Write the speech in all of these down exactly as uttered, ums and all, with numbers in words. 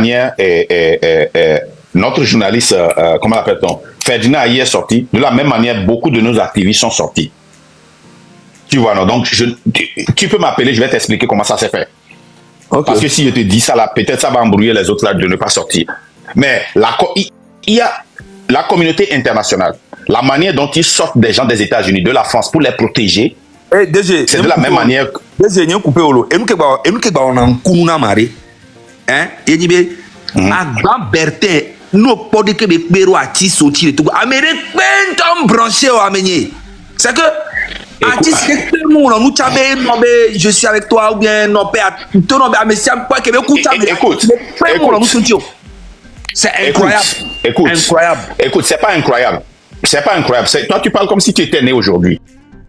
manière eh, eh, eh, eh, notre journaliste, euh, comment l'appelle-t-on, Ferdinand Aye est sorti, de la même manière, beaucoup de nos activistes sont sortis. Tu vois, non? Donc, je, tu, tu peux m'appeler, je vais t'expliquer comment ça s'est fait. Okay. Parce que si je te dis ça, là, peut-être ça va embrouiller les autres là de ne pas sortir. Mais la, il y a la communauté internationale, la manière dont ils sortent des gens des États-Unis, de la France, pour les protéger, hey, D G, c'est de la même manière. D G, nous coupé au lot. Et nous qui on a un coup na maré, hein? Et dit ben, à grand Bertin, nous pas de que les péros à qui sortir et tout. Amérique, ben tom branché au amené. C'est que artiste que nous nous tchabé, non mais je suis avec toi ou bien non père, toi non mais c'est pas que me écoute ça. Écoute, écoute. C'est incroyable. Écoute, incroyable. Écoute, c'est pas incroyable. C'est pas incroyable. Toi, tu parles comme si tu étais né aujourd'hui.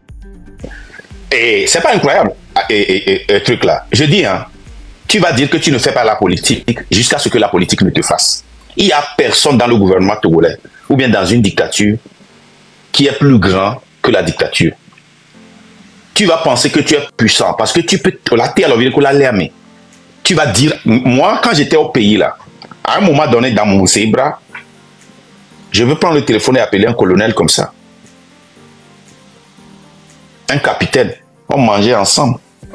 Et c'est pas incroyable, et, et, et, et truc là. Je dis, hein, tu vas dire que tu ne fais pas la politique jusqu'à ce que la politique ne te fasse. Il n'y a personne dans le gouvernement togolais, ou bien dans une dictature, qui est plus grand que la dictature. Tu vas penser que tu es puissant, parce que tu peux la terre, la tu vas dire, moi, quand j'étais au pays là, à un moment donné, dans mon zébra, je veux prendre le téléphone et appeler un colonel comme ça. Un capitaine. On mangeait ensemble.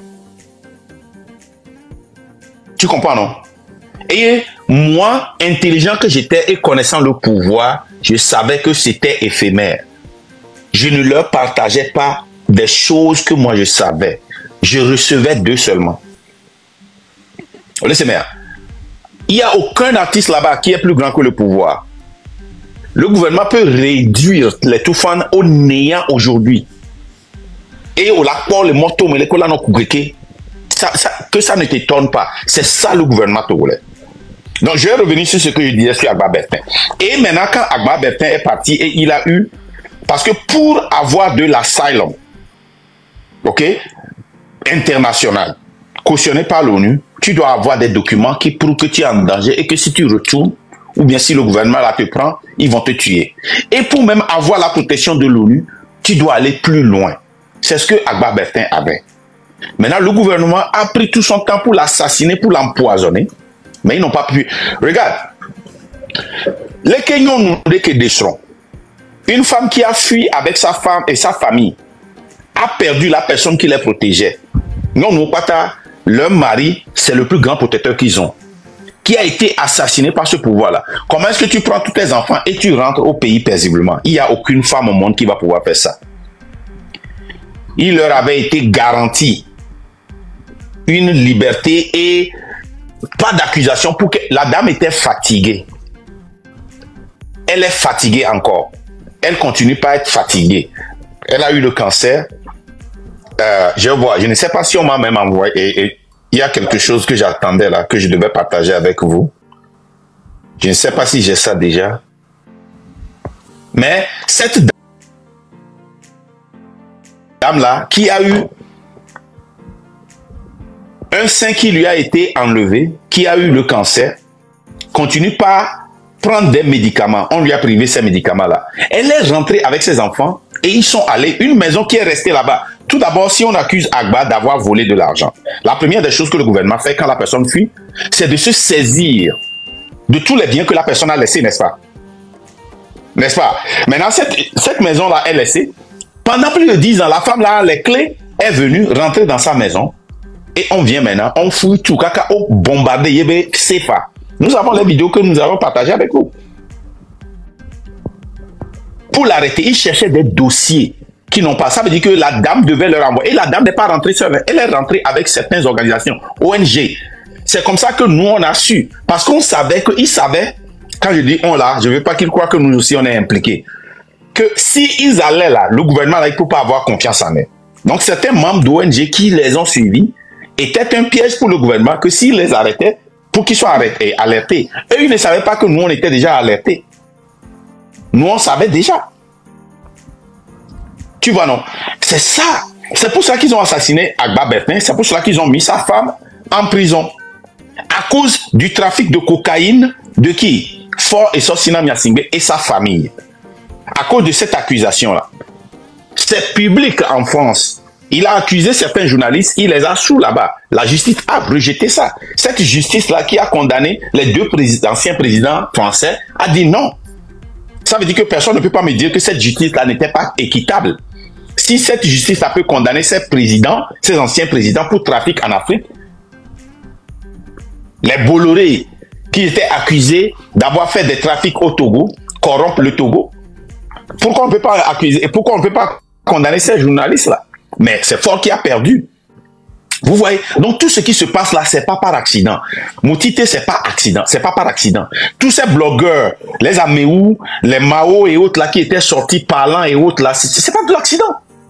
Tu comprends, non? Et moi, intelligent que j'étais et connaissant le pouvoir, je savais que c'était éphémère. Je ne leur partageais pas des choses que moi je savais. Je recevais d'eux seulement. Laissez-moi. Il n'y a aucun artiste là-bas qui est plus grand que le pouvoir. Le gouvernement peut réduire les Toufan au néant aujourd'hui. Et au lac pour les motos, mais les colons ça, ça, que ça ne t'étonne pas. C'est ça le gouvernement togolais. Donc je vais revenir sur ce que je disais sur Agba Bertin. Et maintenant, quand Agba Bertin est parti et il a eu, parce que pour avoir de l'asylum, ok, international, cautionné par l'ONU, tu dois avoir des documents qui prouvent que tu es en danger et que si tu retournes, ou bien si le gouvernement là te prend, ils vont te tuer. Et pour même avoir la protection de l'ONU, tu dois aller plus loin. C'est ce que Agba Bertin avait. Maintenant, le gouvernement a pris tout son temps pour l'assassiner, pour l'empoisonner. Mais ils n'ont pas pu. Regarde. Les Kenyans nous disent que déceront. Une femme qui a fui avec sa femme et sa famille a perdu la personne qui les protégeait. Non, nous, leur mari, c'est le plus grand protecteur qu'ils ont. Qui a été assassiné par ce pouvoir-là. Comment est-ce que tu prends tous tes enfants et tu rentres au pays paisiblement? Il n'y a aucune femme au monde qui va pouvoir faire ça. Il leur avait été garanti une liberté et pas d'accusation pour que la dame était fatiguée. Elle est fatiguée encore. Elle continue pas à être fatiguée. Elle a eu le cancer. Euh, je vois, je ne sais pas si on m'a même envoyé. Et, et, il y a quelque chose que j'attendais là, que je devais partager avec vous. Je ne sais pas si j'ai ça déjà. Mais cette dame-là, qui a eu un sein qui lui a été enlevé, qui a eu le cancer, continue par prendre des médicaments. On lui a privé ces médicaments-là. Elle est rentrée avec ses enfants et ils sont allés, une maison qui est restée là-bas. Tout d'abord, si on accuse Agba d'avoir volé de l'argent, la première des choses que le gouvernement fait quand la personne fuit, c'est de se saisir de tous les biens que la personne a laissés, n'est-ce pas? N'est-ce pas? Maintenant, cette, cette maison-là est laissée. Pendant plus de dix ans, la femme-là, les clés, est venue rentrer dans sa maison. Et on vient maintenant, on fouille tout, caca, on bombarde, yébé, Sefa. Nous avons les vidéos que nous avons partagées avec vous. Pour l'arrêter, ils cherchaient des dossiers qui n'ont pas. Ça veut dire que la dame devait leur envoyer. Et la dame n'est pas rentrée seule. Elle est rentrée avec certaines organisations, O N G. C'est comme ça que nous, on a su. Parce qu'on savait qu'ils savaient, quand je dis on là, je ne veux pas qu'ils croient que nous aussi, on est impliqués. Que s'ils allaient là, le gouvernement, là, il ne peut pas avoir confiance en eux. Donc, certains membres d'O N G qui les ont suivis étaient un piège pour le gouvernement que s'ils les arrêtaient, pour qu'ils soient arrêtés, alertés. Eux, ils ne savaient pas que nous, on était déjà alertés. Nous, on savait déjà. Tu vois, non? C'est ça. C'est pour ça qu'ils ont assassiné Agba Bertin. C'est pour ça qu'ils ont mis sa femme en prison. À cause du trafic de cocaïne de qui? Fort et Sosina Miasingbe et sa famille. À cause de cette accusation-là. C'est public en France. Il a accusé certains journalistes, il les a sous là-bas. La justice a rejeté ça. Cette justice-là qui a condamné les deux présidents, anciens présidents français a dit non. Ça veut dire que personne ne peut pas me dire que cette justice-là n'était pas équitable. Si cette justice-là peut condamner ces présidents, ces anciens présidents pour trafic en Afrique, les Bolloré qui étaient accusés d'avoir fait des trafics au Togo, corrompre le Togo, pourquoi on ne peut pas accuser, pourquoi on ne peut pas condamner ces journalistes-là? Mais c'est Faure qui a perdu. Vous voyez, donc tout ce qui se passe là, c'est pas par accident. Moutité, c'est pas accident, c'est pas par accident. Tous ces blogueurs, les Améou, les Mao et autres là qui étaient sortis parlant et autres là, c'est pas de l'accident.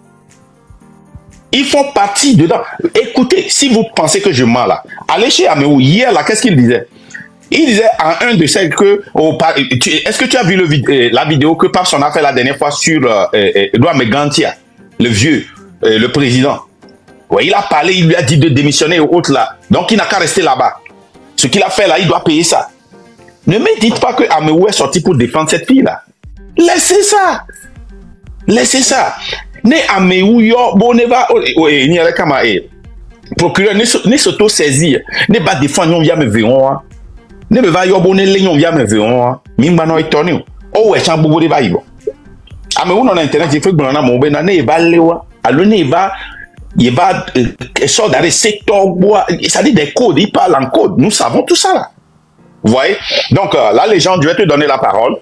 Ils font partie dedans. Écoutez, si vous pensez que je mens là, allez chez Améou. Hier là, qu'est-ce qu'il disait? Il disait à un de celles que, oh, est-ce que tu as vu le, la vidéo que Papson a fait la dernière fois sur euh, Edouard Megantia, le vieux, euh, le président? Ouais, il a parlé, il lui a dit de démissionner et autres là. Donc il n'a qu'à rester là-bas. Ce qu'il a fait là, il doit payer ça. Ne me dites pas que Améou est sorti pour défendre cette fille-là. Laissez ça. Laissez ça. Ne Améou yo, bon, ne va, oui, ni avec Kama, procureur, ne s'auto-saisir, ne va défendre, on vient me verront. Ne me va yo, bon, ne l'ayons, vient me verront. Mimba no étonné. Oh, ouais, chant bobo de vaïbo. Améou non internet, il faut que l'on a mon ben, ne va lewa. Alors, ne va. Il va euh, sort dans les secteurs bois, ça dit des codes, il parle en code. Nous savons tout ça là. Vous voyez? Donc euh, là, les gens, je vais te donner la parole.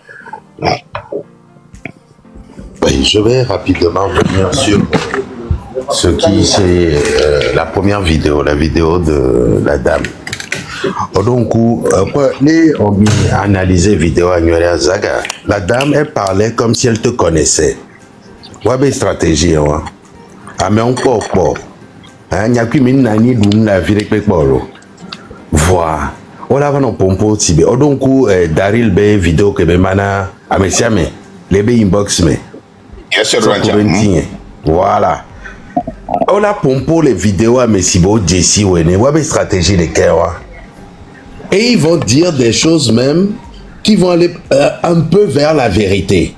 Oui, je vais rapidement revenir sur ce qui c'est euh, la première vidéo, la vidéo de la dame. Donc, euh, on a analysé la vidéo à Nyore Zaga. La dame, elle parlait comme si elle te connaissait. Ouais, mais stratégie, hein. Ah mais on peut pas. Hein, n'y a plus mine nani d'où la vie avec polo. Voilà. On a vraiment pompo tibé. Oh donc euh, Daryl be vidéo que be mana amesia me les be inbox me. Yes sir. Voilà. On a pompo les vidéos à Messibo Jesse Wene. Ouais mais stratégie de Kewa. Et ils vont dire des choses même qui vont aller euh, un peu vers la vérité.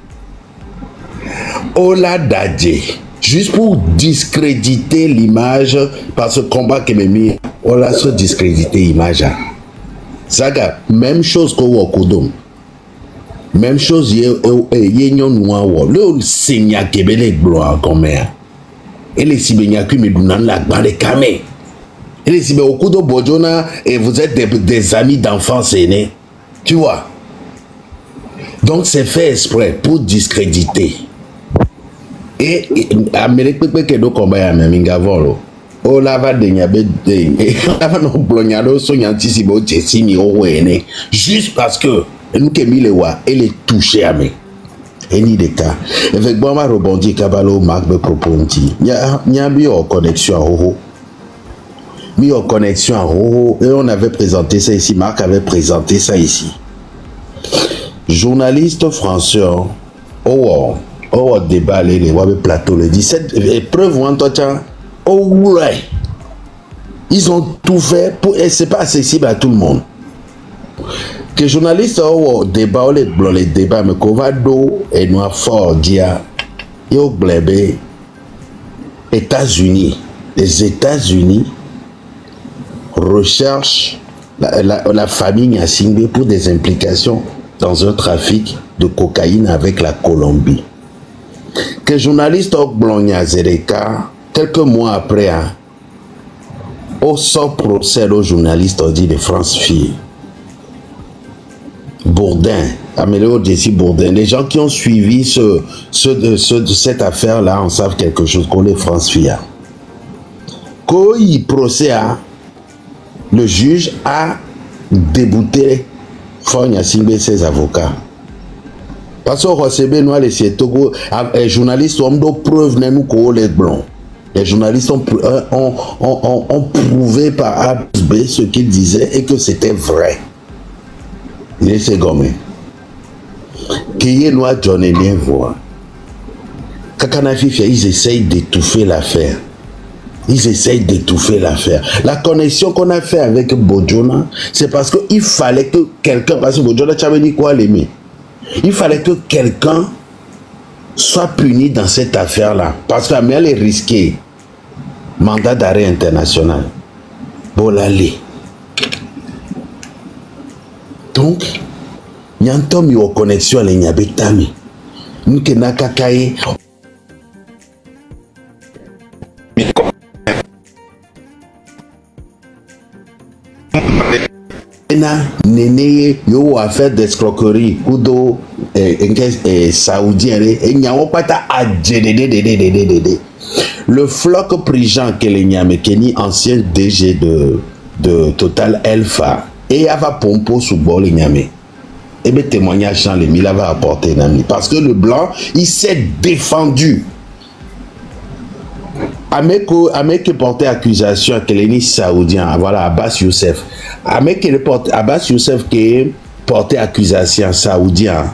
Ola Dadje. Juste pour discréditer l'image, par ce combat que m'a mis, on a se discréditer l'image. Zaga, même chose qu'au Wakodom. Même chose, il y a un noir. Le Seigneur qui est blanc comme ça. Et les Sibéniens qui me donnent la barre de camé. Et les Sibéniens, au Bojona, et vous êtes des, des amis d'enfance aînés. Tu vois? Donc c'est fait exprès pour discréditer. Et Amérique peut que nous combat même ingavolo. Oh la va de nyabe de. La va non blognado so nyanti si bo tesi ni owene. Juste parce que nous que mi le wa elle est touchée à me. Et ni des cas. Avec bon ma rebondir kabalo marque me proponti. Nya nya bi en connexion à Hoho. Mi en connexion à Hoho et on avait présenté ça ici. Marc avait présenté ça ici. Journaliste français. Oh. Oh, débat, les plateaux, le dix-sept épreuves, oh, ouais. Ils ont tout fait pour, et c'est pas accessible à tout le monde. Que journalistes, oh, débat, les blancs, les débats, mais qu'on va d'eau et noir fort, dia, yo, blébé, États-Unis, les États-Unis recherchent la, la, la famille Nyassingbe pour des implications dans un trafic de cocaïne avec la Colombie. Que journaliste Blogna Zereka, quelques mois après, hein, au sort procès au journaliste dit de France Fille. Bourdin, Amélie Jesse Bourdin, les gens qui ont suivi ce, ce, de, ce, de cette affaire-là en savent quelque chose qu'on les France Fille. Quand il procède, le juge a débouté Faure Gnassingbé ses avocats. Parce que les journalistes ont des preuves nous les blancs. Les journalistes ont, ont, ont, ont prouvé par A plus B ce qu'ils disaient et que c'était vrai. Il s'est gommé. Qui est noir John et bien voir. Kakanafifia, ils essayent d'étouffer l'affaire. Ils essayent d'étouffer l'affaire. La connexion qu'on a fait avec Bojona, c'est parce qu'il fallait que quelqu'un, parce que Bojona, tu avais dit quoi l'aimer? Il fallait que quelqu'un soit puni dans cette affaire-là. Parce qu'elle est risquée. mandat d'arrêt international. Bolali. Donc, il y a un temps où connexion à l'Ignabetami. Nous qui n'a qu'à cailler. Néné, yo a fait des escroqueries, kudo, eh, saoudien, et n'y a pas à le floc Prigent Kelenyame Kenny, ancien D G de, de Total Alpha, et Ava Pompo sous bol Nyame. Et bien, témoignage dans les mille va apporter Nami. Parce que le blanc, il s'est défendu. Ameko, Ameko porté accusation à Keleni Saoudien, voilà, Abbas Youssef. Ameko porté, Abbas Youssef qui est porté accusation saoudien.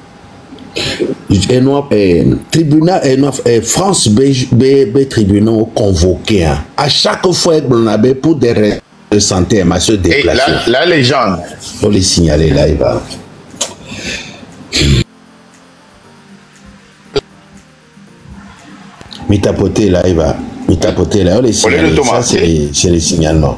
Et nous, eh, tribunal, eh, nous, eh, France B, B, B tribunal convoqué. Hein. À chaque fois que l'on avait pour des raisons de santé, elle m'a se déplacé. La, la légende. Faut les signaler là, il va. Mi tapoter là, il va. Mi tapoter là, on les signale. Ça, c'est les signalements.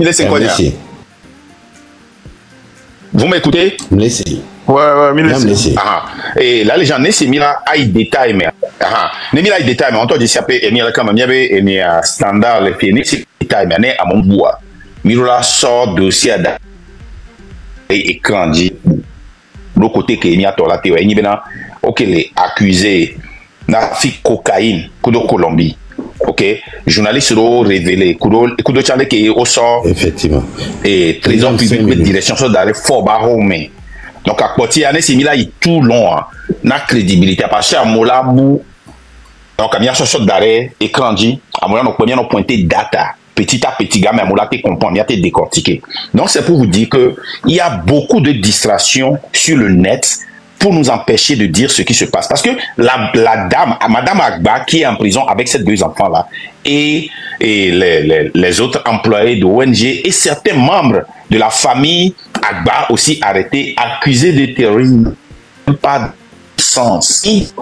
Vous m'écoutez? Me laissez. Ouais, ouais, me laissez. Ah, et la légende, c'est Mila aïe détail, mais. Ah, ne Mila aïe détail, mais on t'a dit, c'est et Mila quand même, il y avait un standard, les filles, c'est détail, mais à mon bois. Mila sort dossier à et écran dit. L'autre côté, qu'il y a la théorie, il y a ok, les accusés, na fi cocaïne, kudo Colombie. Ok, journaliste ro révélé, kudo kudo chale qui au sort. Effectivement. Et trésor public de direction sur d'aller fort baromé. Donc à côté année c'est mis là il tout long na crédibilité parce que mola bou. Donc à bien sur d'arrêt écran dit, à mola donc bien on pointer data. Petit à petit, gamin, mola te comprend, bien te décortiquer. Donc c'est pour vous dire que il y a beaucoup de distractions sur le net pour nous empêcher de dire ce qui se passe. Parce que la, la dame, Madame Agba, qui est en prison avec ces deux enfants-là, et, et les, les, les autres employés de O N G et certains membres de la famille Agba aussi arrêtés, accusés de terrorisme, pas de sens.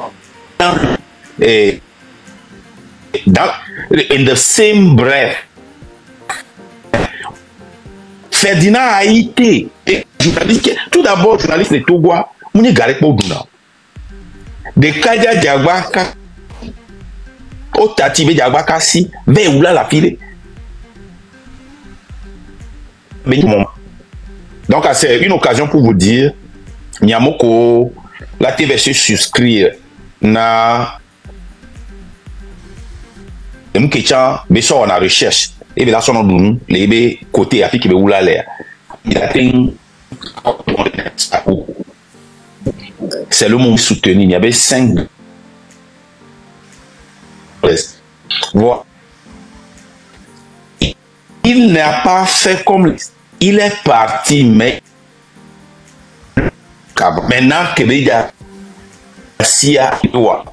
Et dans in the same breath, Ferdinand a été journaliste, tout d'abord journaliste de Togoa. Muni garé pour Duna. De Kaja Diagwaka, au Tati Diagwaka si, ve oula la file. Donc c'est une occasion pour vous dire, Nyamoko, la T V se souscrire na Mkechan, mais ça on a recherche. Et bien là son nom les côté Afrique be oula l'air. Il a été c'est le monde soutenu. Il y avait cinq. Voilà. Il n'a pas fait comme il est parti, mais maintenant que il y a si à toi.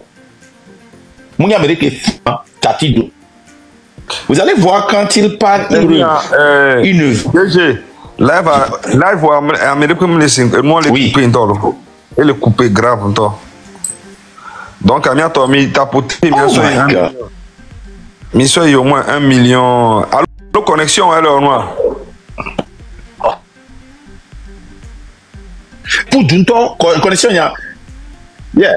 Vous allez voir quand il part, il euh, une. Live, live, Amérique, moi, les couper dans et le couper grave, toi. Donc, à bientôt, il t'a porté, bien sûr, mais ça, il y a au moins un million. Alors, connexion, elle est au noir. Pour d'une temps, connexion, il y a. Yeah.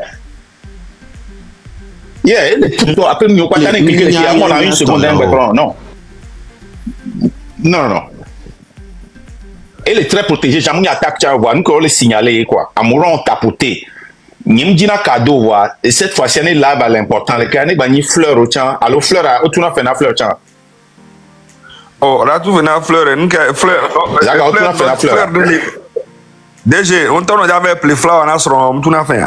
Yeah, après, il n'y a pas de temps, on a une seconde, non. Non, non. Elle est très protégée. Jamais attaque, tu vois. Nous, on le signaler, quoi. Amourant, tapoté. Nimdina cadeau, voir. Et cette fois-ci, on est là, bah, l'important. Le cas, on fleur au champ. Alors, fleur, au tout, on a fait la fleur, champ. Oh, là, tout, on a fleur. Nous, fleur. D'accord, tout, on a fait la fleur. D G, on t'en a déjà appelé fleur, on a sur tout, on a fait.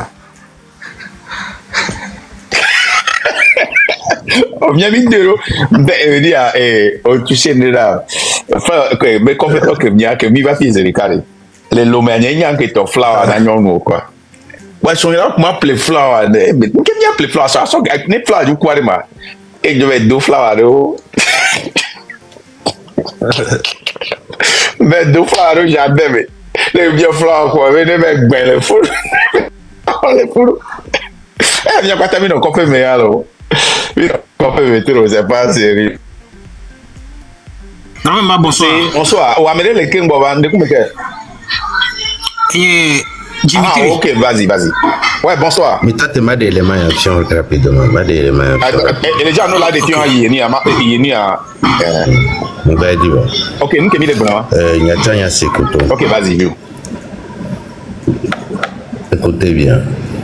On vient vite de l'eau. Ben, dire, eh, on touche là. Enfin, mais complètement que bien, que mi va fiser les carrés. Les loméniens, il y a un qui est flower dans yon, quoi. Ouais, son là, comment appeler flower, mais, mais, qu'est-ce qu'il appeler flower, ça, ça, n'est flower du quoi, ma. Et je vais deux flower, oh. Mais deux flower, j'adore, mais. Les vieux flower, quoi, mais les mecs, ben, les fous. Les fous. Eh, viens, quoi, t'as mis dans le café, mais alors. Oui, le café, mais tu sais pas, c'est. Non, mais bonsoir. Bonsoir. Ou amène les King Boba, de comment que? Et Jimmy Ah, ok, vas-y, vas-y. Ouais, bonsoir. Mais t'as tellement d'éléments d'action rapidement. Pas d'éléments d'action. Et les gens, nous, là, des tiens, il y a il y a On va dire. Ok, nous, qui mis les blancs. Il y a déjà un sécouton. Ok, vas-y, you. Écoutez bien.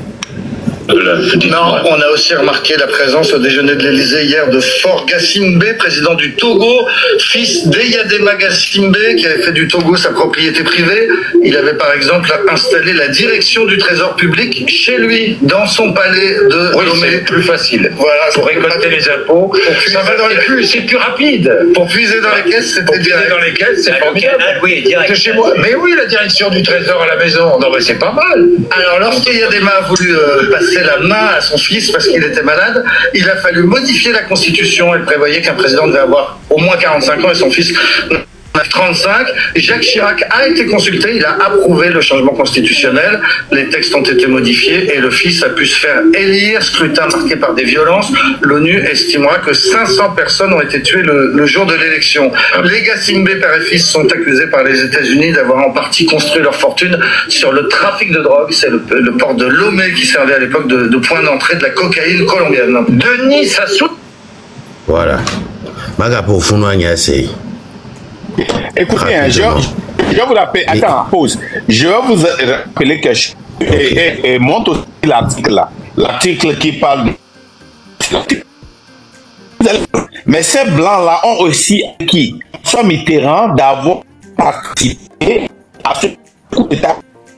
Non, on a aussi remarqué la présence au déjeuner de l'Élysée hier de Faure Gassimbe, président du Togo, fils d'Eyadema Gassimbe, qui avait fait du Togo sa propriété privée. Il avait par exemple installé la direction du trésor public chez lui, dans son palais de oui, Lomé. C'est plus facile. Voilà, pour récolter les impôts. Ça va dans les plus, c'est plus rapide. Pour puiser dans les caisses, c'était direct. Dans les caisses, c'est ah, formidable. Ah, oui, direct. De chez moi. Mais oui, la direction du trésor à la maison. Non, mais c'est pas mal. Alors, lorsqu'Eyadema a voulu euh, passer la main à son fils parce qu'il était malade, il a fallu modifier la constitution. Elle prévoyait qu'un président devait avoir au moins quarante-cinq ans et son fils trente-cinq. Jacques Chirac a été consulté, il a approuvé le changement constitutionnel, les textes ont été modifiés et le fils a pu se faire élire, scrutin marqué par des violences. L'ONU estimera que cinq cents personnes ont été tuées le, le jour de l'élection. Les Gassimbe, père et fils, sont accusés par les États-Unis d'avoir en partie construit leur fortune sur le trafic de drogue. C'est le, le port de Lomé qui servait à l'époque de, de point d'entrée de la cocaïne colombienne. Denis Sassou. Voilà. Maga pour Founoua Niassé. Écoutez, hein, je, je vais vous rappeler, attends, pause. Je vais vous rappeler que je okay. et, et, et montre aussi l'article là. L'article qui parle de... Mais ces blancs-là ont aussi acquis, soit Mitterrand, d'avoir participé à ce coup d'État.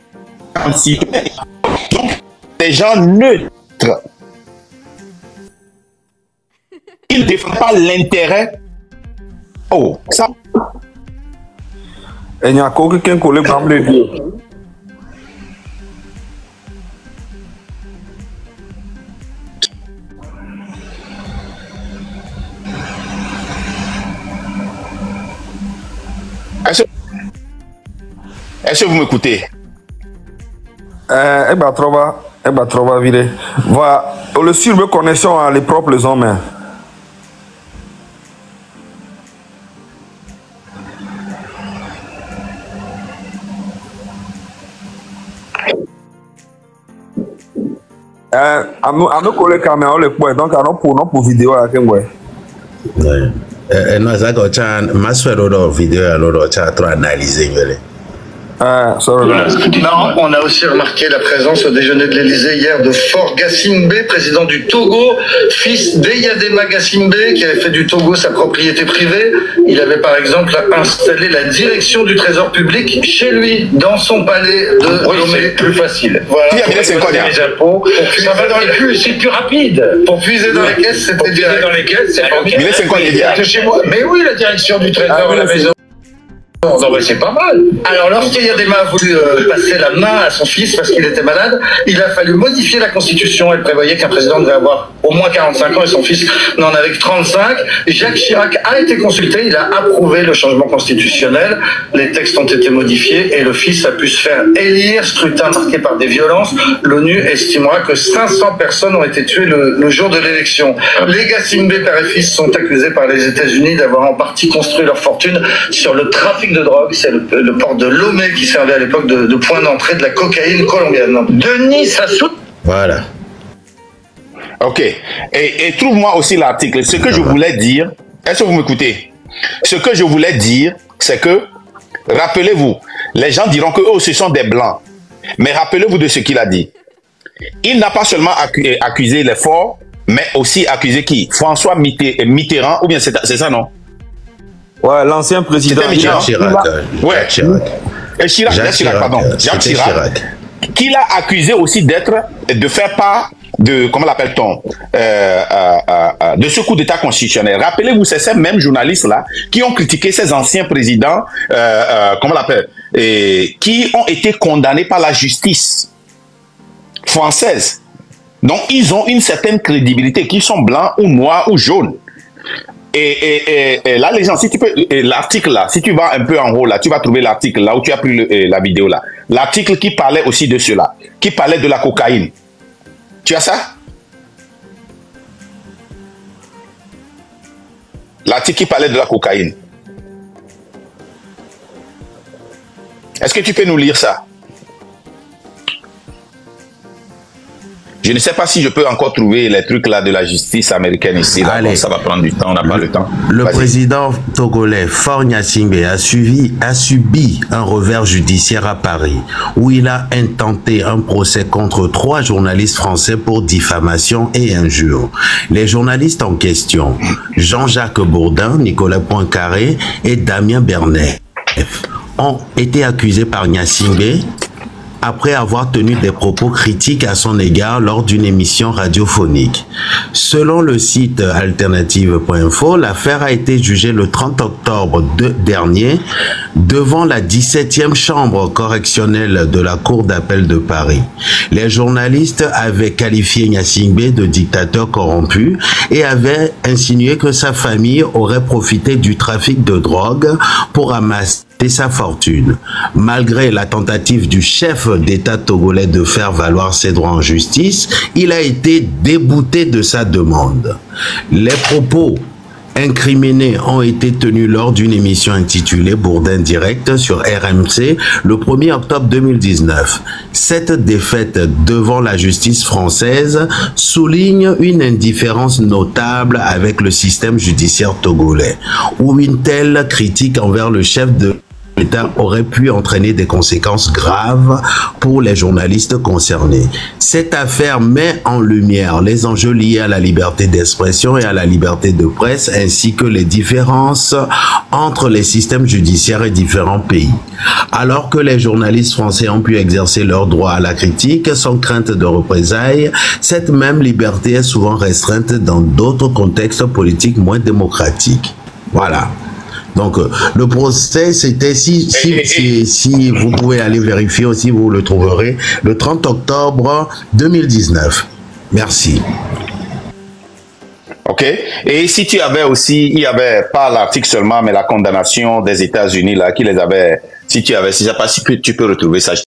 Donc, des gens neutres. Ils ne défendent pas l'intérêt. Oh, ça. Et il y a quelqu'un qui a parlé de Dieu. Est-ce que vous m'écoutez? Eh, bah, trova, eh, bah, trova, vire. Voilà, le sur me connexion à les propres hommes. à nos collègues caméra le point donc alors pour non pour vidéo à quel ouais euh non ça quand tu ma soeur dans vidéo alors tu as trop analysé Ah, sorry. Non, on a aussi remarqué la présence au déjeuner de l'Élysée hier de Faure Gassimbe, président du Togo, fils d'Eyadema Gassimbe, qui avait fait du Togo sa propriété privée. Il avait par exemple installé la direction du trésor public chez lui, dans son palais de oui, Lomé. C'est plus facile. Voilà. Pour récolter les impôts. Ça va dans les plus, c'est plus rapide. Pour puiser dans les caisses, c'était direct. Dans les caisses, c'est formidable. Mais c'est quoi les gars? De chez moi. Mais oui, la direction du trésor Ah, à la maison. Non, mais c'est pas mal. Alors, lorsqu'Eyadema a voulu euh, passer la main à son fils parce qu'il était malade, il a fallu modifier la constitution. Elle prévoyait qu'un président devait avoir au moins quarante-cinq ans et son fils n'en avait que trente-cinq. Jacques Chirac a été consulté, il a approuvé le changement constitutionnel. Les textes ont été modifiés et le fils a pu se faire élire, scrutin marqué par des violences. L'ONU estimera que cinq cents personnes ont été tuées le, le jour de l'élection. Les Gassimbe, père et fils, sont accusés par les États-Unis d'avoir en partie construit leur fortune sur le trafic de drogue. C'est le, le port de Lomé qui servait à l'époque de, de point d'entrée de la cocaïne colombienne. Denis Sassou. Voilà. Ok. Et, et trouve-moi aussi l'article. Ce que je voulais dire, est-ce que vous m'écoutez? Ce que je voulais dire, c'est que, rappelez-vous, les gens diront que eux, ce sont des blancs. Mais rappelez-vous de ce qu'il a dit. Il n'a pas seulement accusé, accusé les forts, mais aussi accusé qui? François Mitterrand, ou bien c'est ça, non? Ouais, l'ancien président. Mitterrand. Chirac. Ouais. Chirac. Et Chirac, Jacques Chirac, Chirac, pardon. Jacques Chirac, Chirac. Qui l'a accusé aussi d'être, de faire part de, comment l'appelle-t-on, euh, euh, euh, de ce coup d'État constitutionnel. Rappelez-vous, c'est ces mêmes journalistes-là qui ont critiqué ces anciens présidents, euh, euh, comment on l'appelle, et qui ont été condamnés par la justice française. Donc, ils ont une certaine crédibilité, qu'ils sont blancs ou noirs ou jaunes. Et, et, et, et là, les gens, si tu peux, l'article là, si tu vas un peu en haut là, tu vas trouver l'article là où tu as pris le, la vidéo là. L'article qui parlait aussi de cela, qui parlait de la cocaïne. Tu as ça? L'article qui parlait de la cocaïne. Est-ce que tu peux nous lire ça? Je ne sais pas si je peux encore trouver les trucs là de la justice américaine ici. Là. Allez, bon, ça va prendre du temps, on n'a pas le temps. Le président togolais Faure Gnassingbé a, suivi, a subi un revers judiciaire à Paris, où il a intenté un procès contre trois journalistes français pour diffamation et injure. Les journalistes en question, Jean-Jacques Bourdin, Nicolas Poincaré et Damien Bernet, ont été accusés par Gnassingbé après avoir tenu des propos critiques à son égard lors d'une émission radiophonique. Selon le site alternative point info, l'affaire a été jugée le trente octobre de, dernier devant la dix-septième chambre correctionnelle de la Cour d'appel de Paris. Les journalistes avaient qualifié Gnassingbé de dictateur corrompu et avaient insinué que sa famille aurait profité du trafic de drogue pour amasser sa fortune. Malgré la tentative du chef d'État togolais de faire valoir ses droits en justice, il a été débouté de sa demande. Les propos incriminés ont été tenus lors d'une émission intitulée Bourdin Direct sur R M C le premier octobre deux mille dix-neuf. Cette défaite devant la justice française souligne une indifférence notable avec le système judiciaire togolais, où une telle critique envers le chef de l'État aurait pu entraîner des conséquences graves pour les journalistes concernés. Cette affaire met en lumière les enjeux liés à la liberté d'expression et à la liberté de presse, ainsi que les différences entre les systèmes judiciaires et différents pays. Alors que les journalistes français ont pu exercer leur droit à la critique sans crainte de représailles, cette même liberté est souvent restreinte dans d'autres contextes politiques moins démocratiques. Voilà. Donc, euh, le procès, c'était, si, si, si, si vous pouvez aller vérifier aussi, vous le trouverez, le trente octobre deux mille dix-neuf. Merci. Ok. Et si tu avais aussi, il y avait pas l'article seulement, mais la condamnation des États-Unis, là, qui les avait, si tu avais, si je sais pas si tu peux retrouver ça.